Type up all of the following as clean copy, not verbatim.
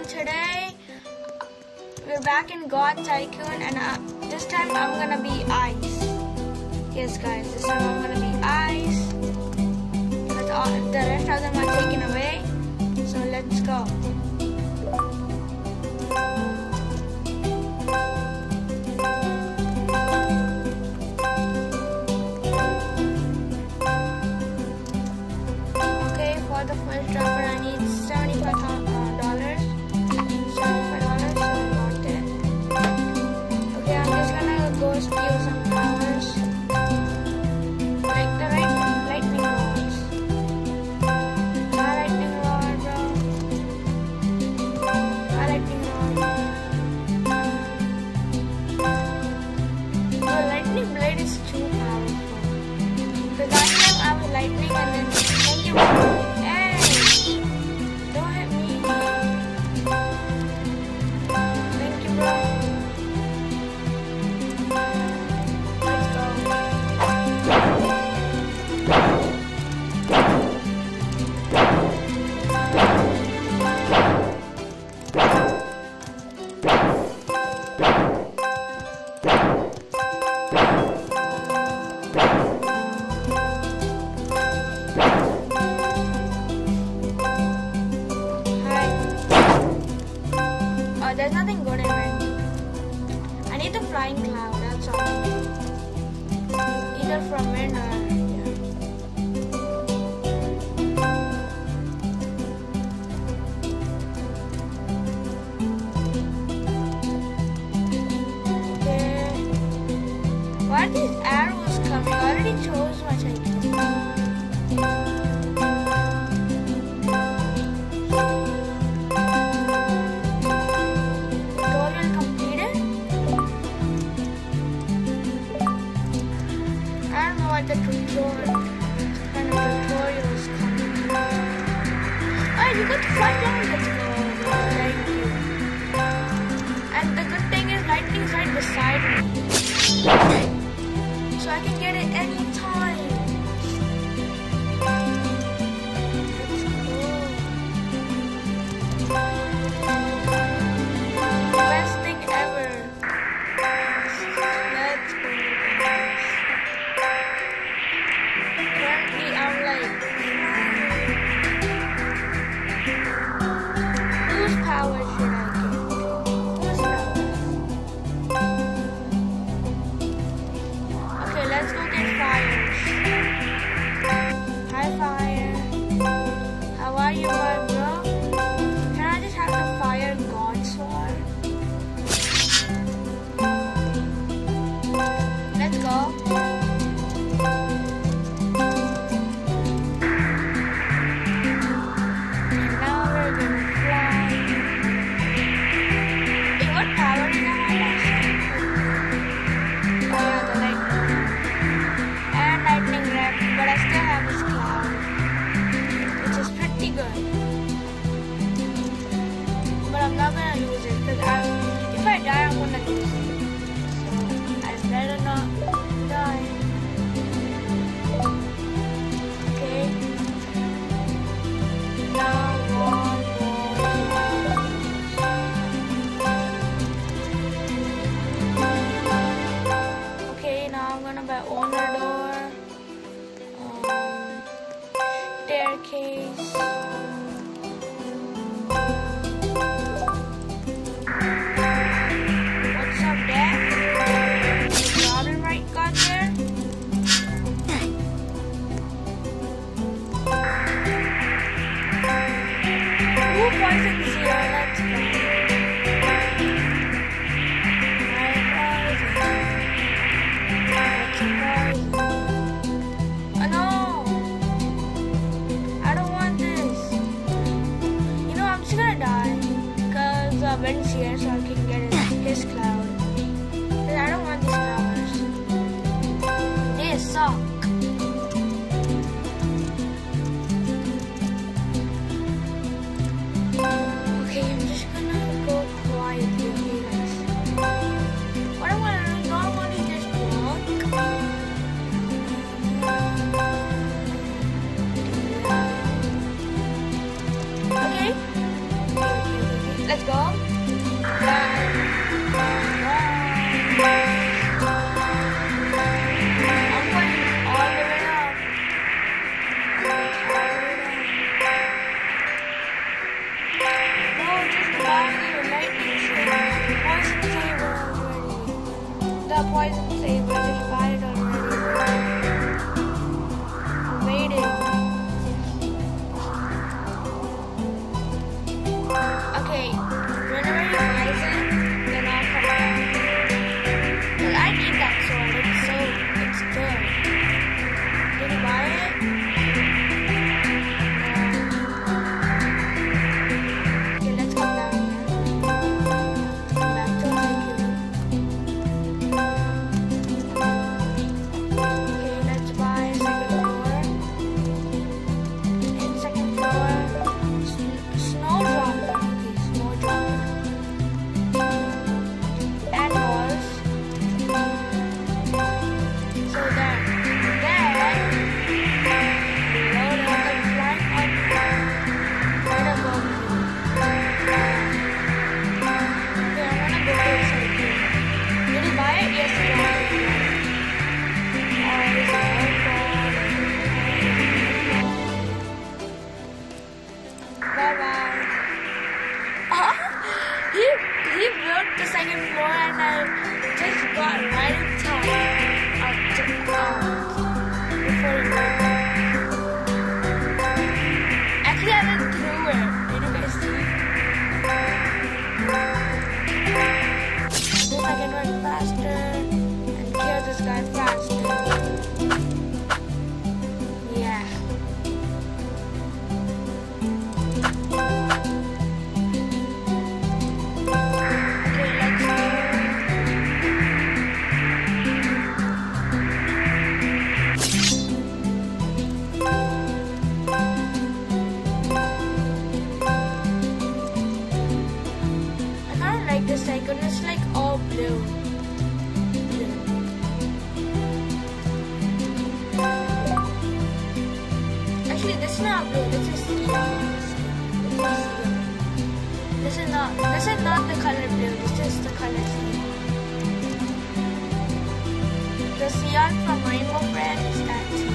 today we're back in God Tycoon, and this time I'm gonna be Ice. Yes guys, this time I'm gonna be Ice, because the rest of them are taken away. So let's go. Okay, for the first dropper I need $75. So I got it. Okay, I'm just gonna go steal some flowers. Like the lightning rods. My lightning rod, bro. My lightning rod. The lightning blade is too powerful. Because last time I was lightning and then thank you. Hey! Don't hit me. Thank you, bro. Let's go. Hi. Oh, there's nothing good in it. I need the flying cloud, that's all. Either from wind or yeah. Okay. Why are these arrows coming? I already chose my tycoon. Tutorial completed? I don't know what the tutorial kind of tutorial is coming. Oh, you got the flight down. Let's go. Thank you. And the good thing is lightning's right beside me. So I can get it anytime. Let's go. Best thing ever. Let's go, guys. Currently, I'm like, whose power should I get? Whose power? Okay, let's go get fires. Hi, fire. How are you, my bro? Can I just have the fire god sword? Let's go. And now we're gonna fly. Hey, what power is that? Oh yeah, the lightning. And lightning wrap, but I still have this cloud, which is pretty good. But I'm not gonna lose it, because if I die, I'm gonna lose it. So I better not die. Okay. Now one more. Okay, now I'm gonna buy owner door, staircase. What's up, Dad? Any problem right got there? Ooh, poison zero, let's go. Oh no! I don't want this. You know, I'm just gonna die. Because Ben's here, so I can get his cloud. Because I don't want these flowers. They suck. Okay, I'm just gonna go quietly, okay guys. What I'm gonna do is normally just walk. Okay. Let's go. Bye. I'm going all the way up. No, just buy the lightning saber. Poison saber already. The poison saber, just buy it already. I'm waiting. Okay, whenever you buy it, then I'll come back. But I need that sword. It's good. Did you buy it? Okay, let's come down here. Come back to okay, let's buy second floor. In second floor, snow dropper. Okay, snow dropper. And walls. So then, load up and flying on right above me. Okay, I'm gonna go to the side here. Did you buy it? Yes, you bought it. Bye-bye. He built the second floor and I just got right in time before he built it. Actually, I went through it. Did you guys see? This I can run faster and kill this guy faster. Yeah. Okay, let's go. I kind of like this icon. It's like all blue. Actually, this is not blue. This is yellow. This is not the color blue. This is the color sea. The Sion from Rainbow Friends. That's it.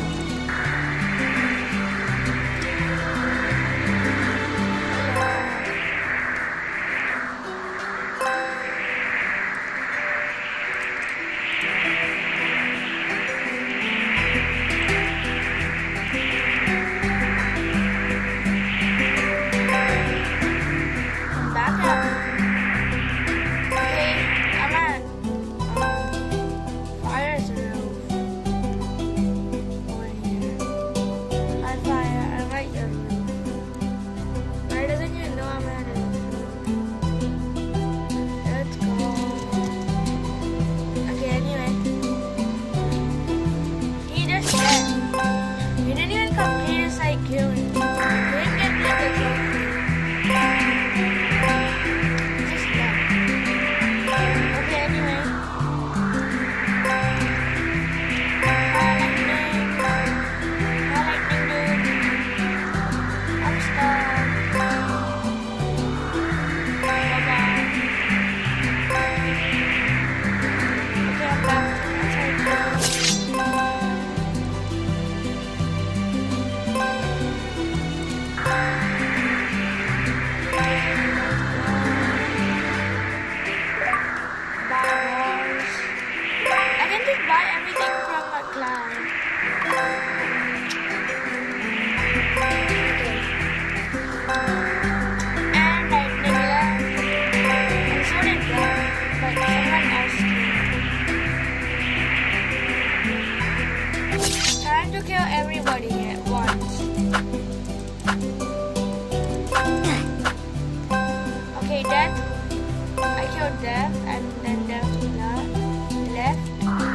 Death and then death left.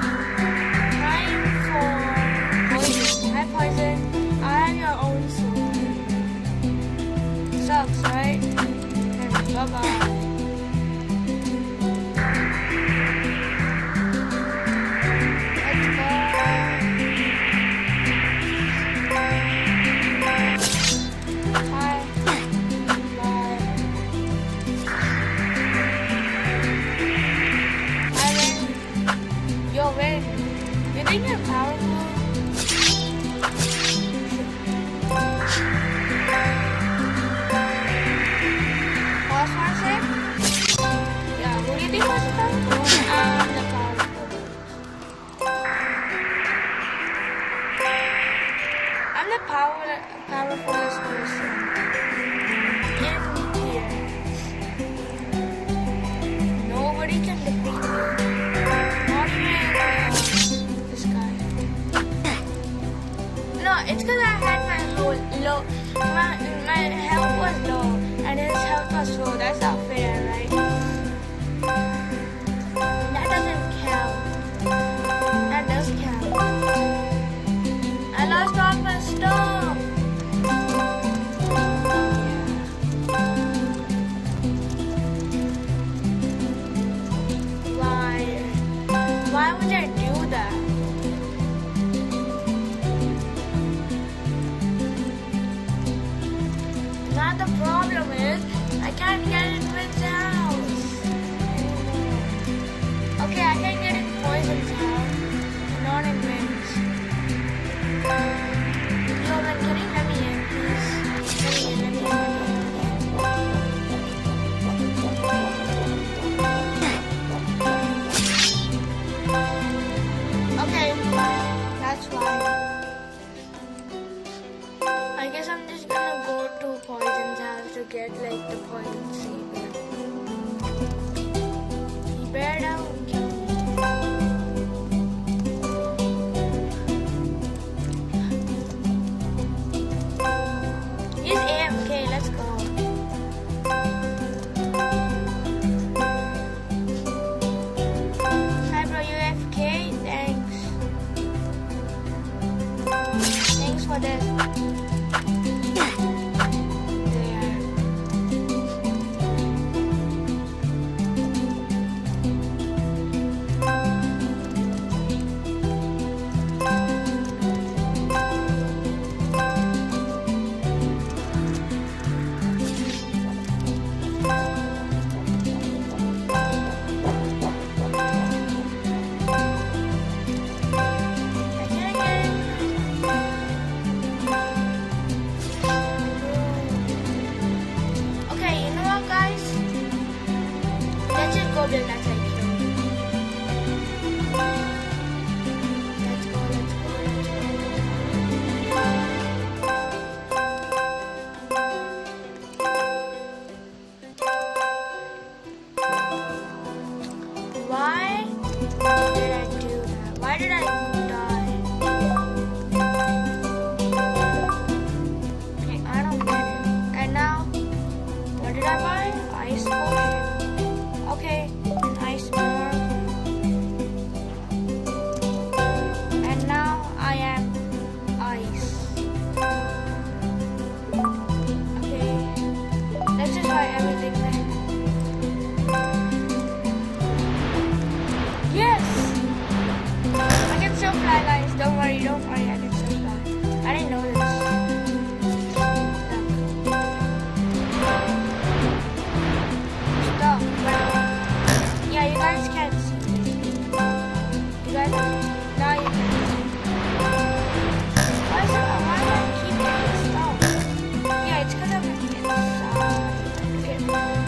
Time for poison. Hi poison. I have your own sword. Sucks, right? And bye bye. Let's go. Hi. Bye. my health was low and his health was full. That's not fair, right? That doesn't count. That does count. I lost all my stuff. Why would I do that? Now the problem is I can't get in Vince's house anymore. Okay, I can get in Poison's house, but not in Vince. Yo, man, can you let me in, please? Let me in. Okay, that's fine. I guess I'm just gonna go to Poison's house to get like the poison saber. He better don't kill me. He's AFK, let's go. Hi bro, you AFK? Thanks for this. Let's go. Why did I do that? Why did I die? Okay, I don't get it. And now, what did I buy? Ice potion. Okay, ice more. And now I am ice. Okay, let's just buy everything then. Yes! I can still fly, guys. Don't worry, I can still fly. I didn't know this. Stop. Yeah, you guys can't see me. You guys, now you can. Why do I keep getting stuck? Yeah, it's because I'm inside. Okay.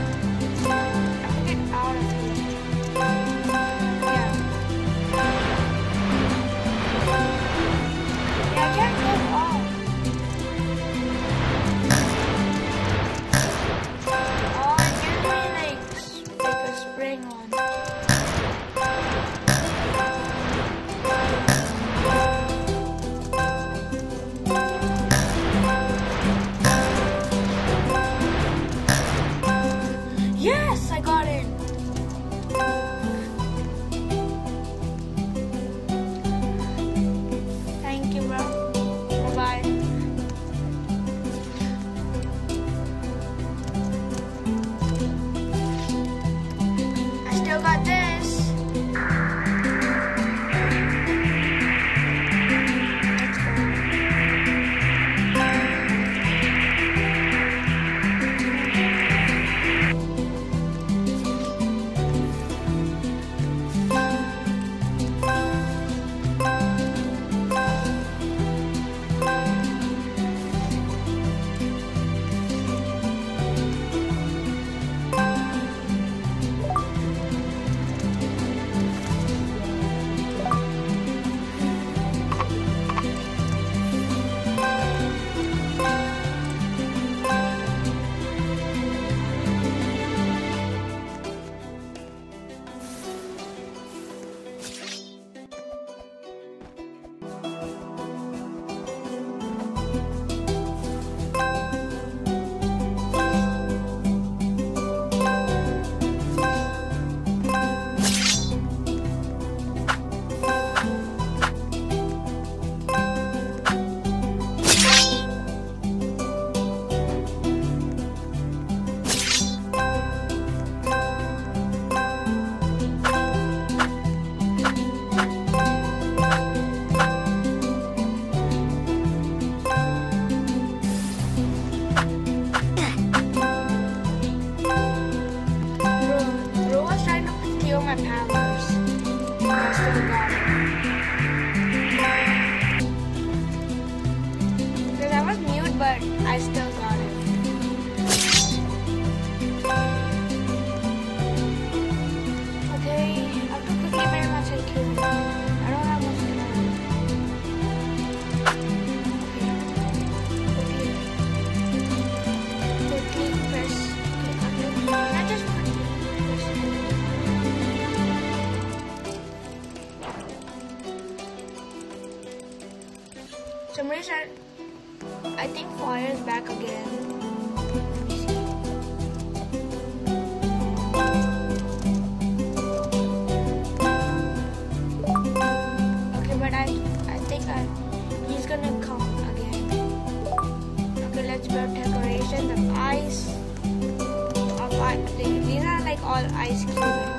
all ice cubes.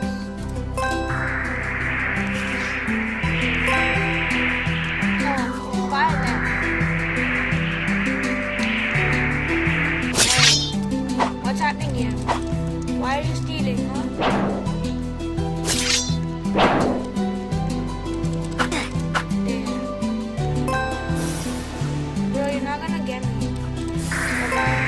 Oh, 5 left. Hey, what's happening here? Why are you stealing, huh? Bro, you're not gonna get me. Bye-bye.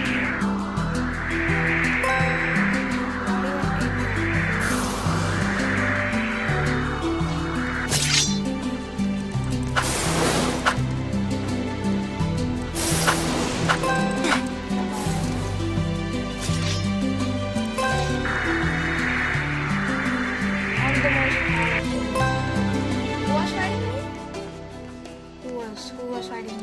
Who was fighting me?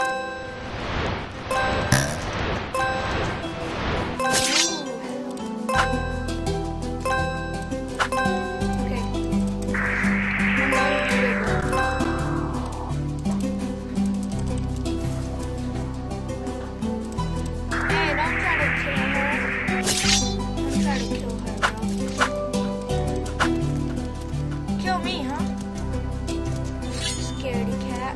Okay. Hey, don't try to kill her. Don't try to kill her, bro. Kill me, huh? Scaredy cat.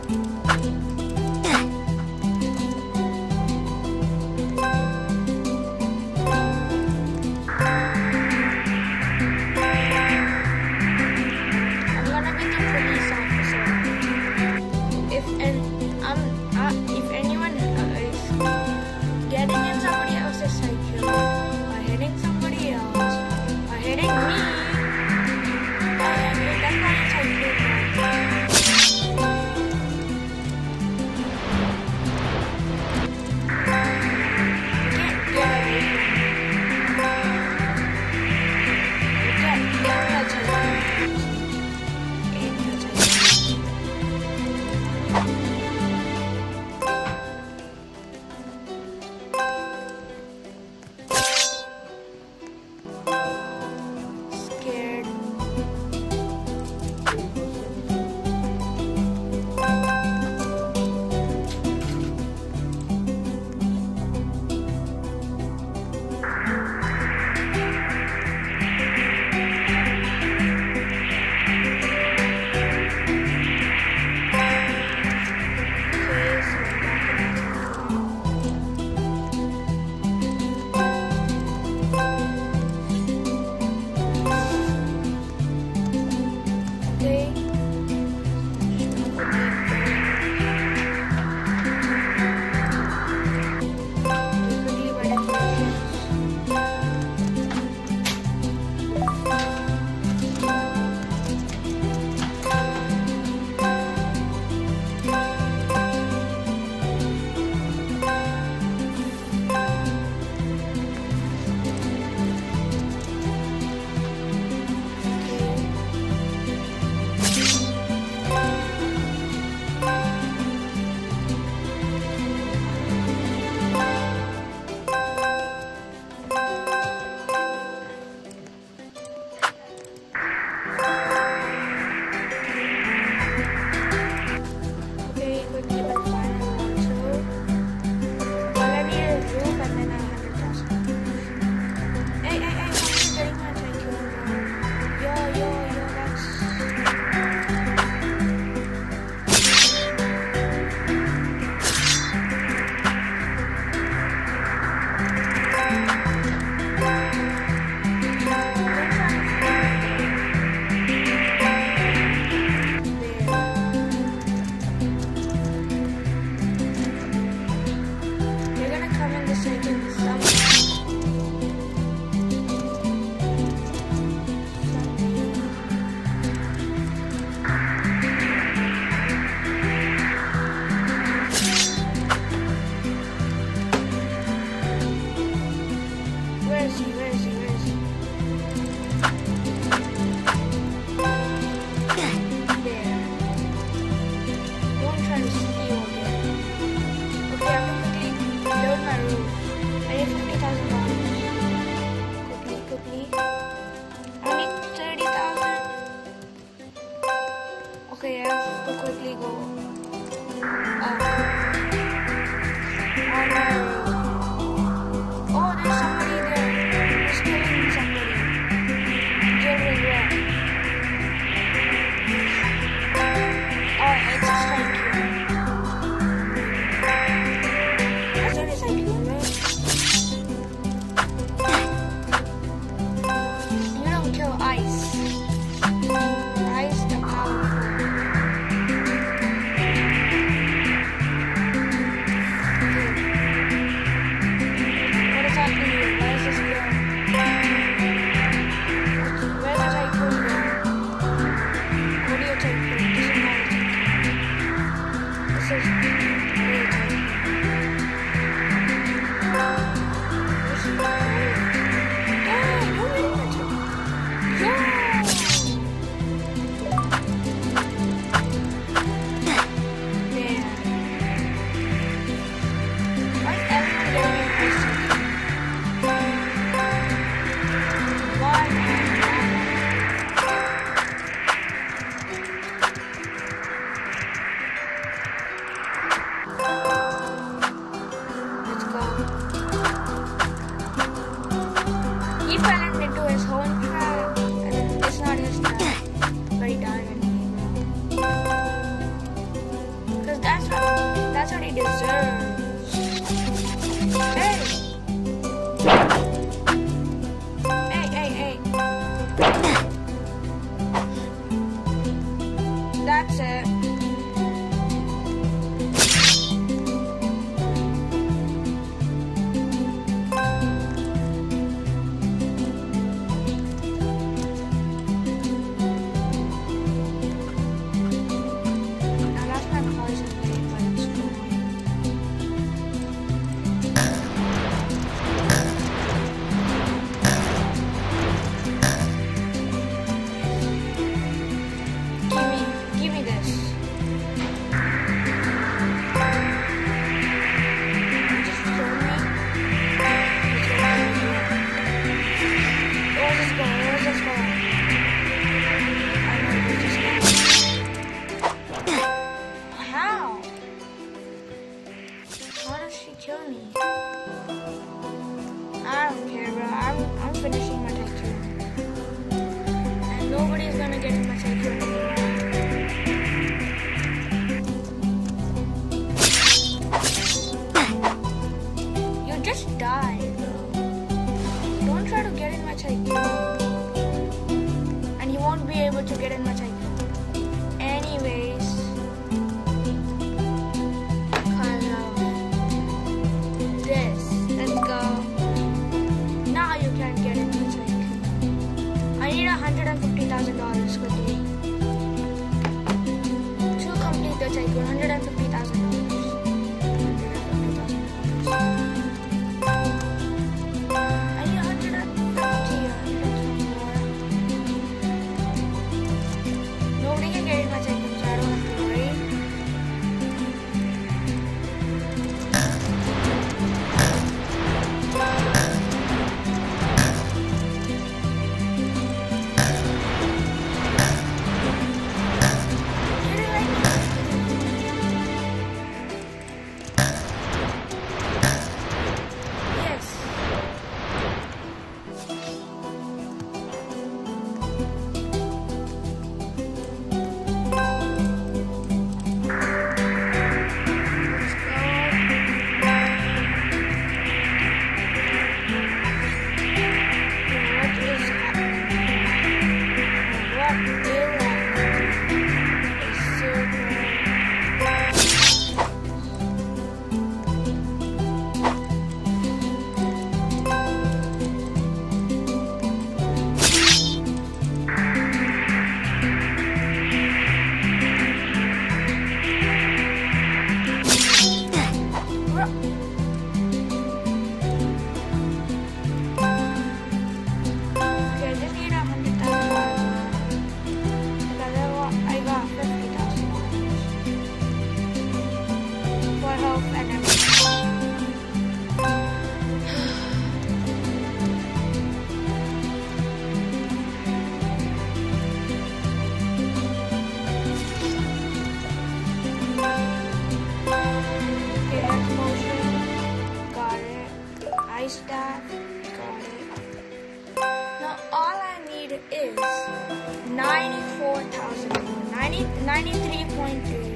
If anyone is getting in somebody else's cycle, or hitting somebody else, or hitting me, that's not a cycle. Okay, I have to quickly go up. Oh no. Oh, there's somebody there. this go? Where the tycoon go? What do you tycoon? This is not a tycoon. This is really a tycoon. This is cool. Hey, no way my tycoon. Yeah! He fell into his own trap, and it's not his trap, but he died anyway. Because that's what he deserves. Hey! Hey. That's it. Give me this. You just showed me. Where's this going? Where's this going? I know where this is going. How? How does she kill me? I don't care, bro. I'm finishing my tycoon. And nobody's gonna get in my tycoon anymore. Just die, bro. Don't try to get in my tycoon. And you won't be able to get in my tycoon. Anyways. Because of this. Let's go. Now you can get in my tycoon. I need $150,000 quickly. To complete the tycoon, $150,000. staff. Got it. Now all I need is 94,000. 93.3.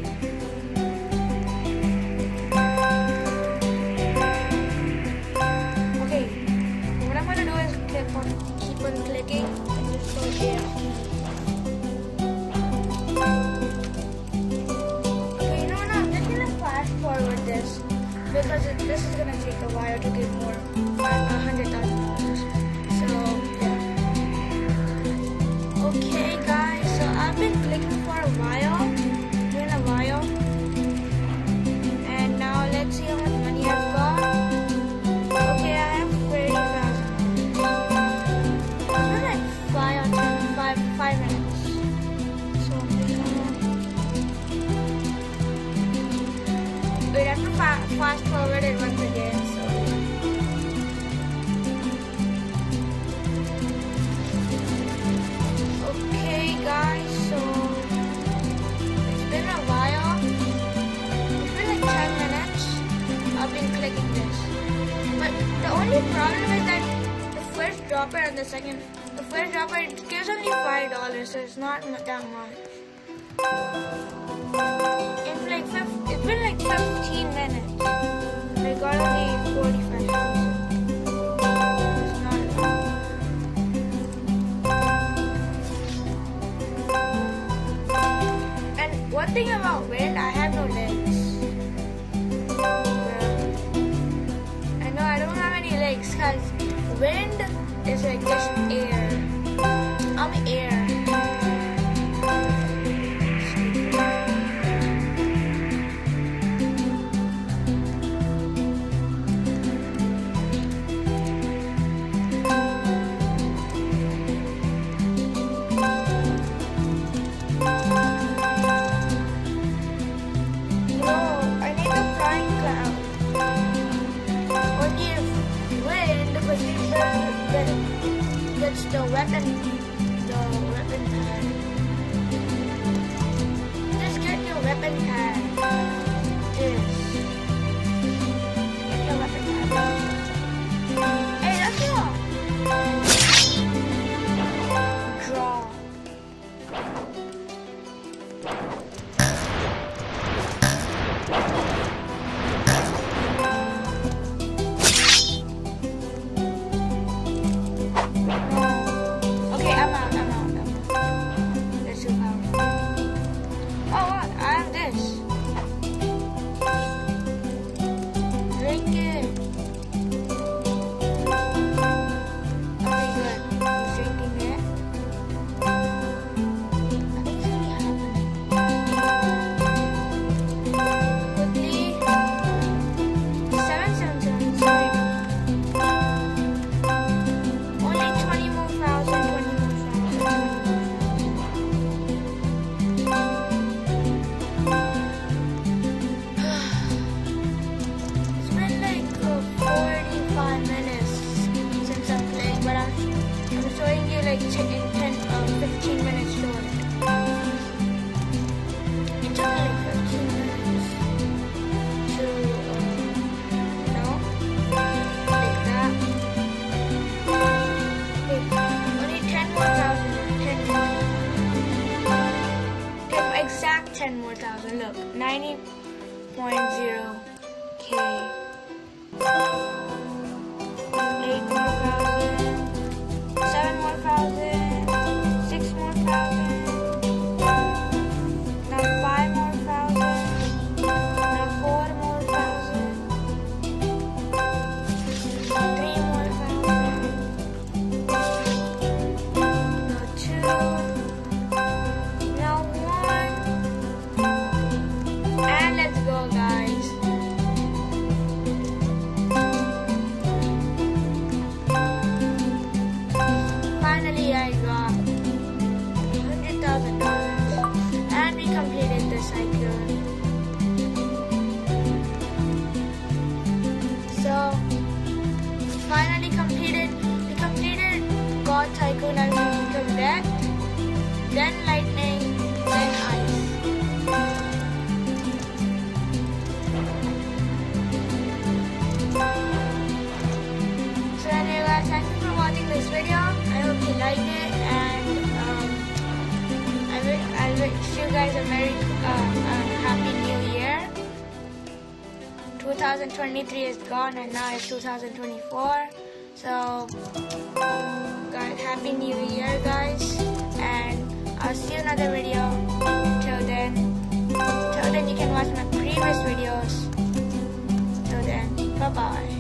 Okay. What I'm gonna do is keep on clicking and just go here. Okay, you know what? I'm just gonna fast forward this because this is gonna take a while to get more $100,000. only problem is that the first dropper and the first dropper, it gives only $5, so it's not that much. It's been like 15 minutes. I got only 45,000. It's not enough. And one thing about wind, I have no legs. I know I don't have any legs because wind is like just air. I'm air. That's the weapon pad. Just get your weapon pad. This. Get your weapon pad. Hey, that's all. Draw. Like 15 minutes short. It took me like 15 minutes to, like that. Only 10 more thousand. 10 more thousand. Look, 90.0K. 8 more thousand. 7 more thousand, 6 more thousand, now 5 more thousand, now 4 more thousand, 3 more thousand, now 2, now 1, and let's go, guys. Finally, I got $100,000 and we completed the cycle. So, finally completed. We completed God Tycoon as we collect, then lightning, then ice. So anyway, guys, thank you for watching this video. I hope you liked it, and I wish you guys a very happy new year. 2023 is gone and now it's 2024. So, guys, happy new year, guys, and I'll see you in another video. Till then, you can watch my previous videos. Till then, bye bye.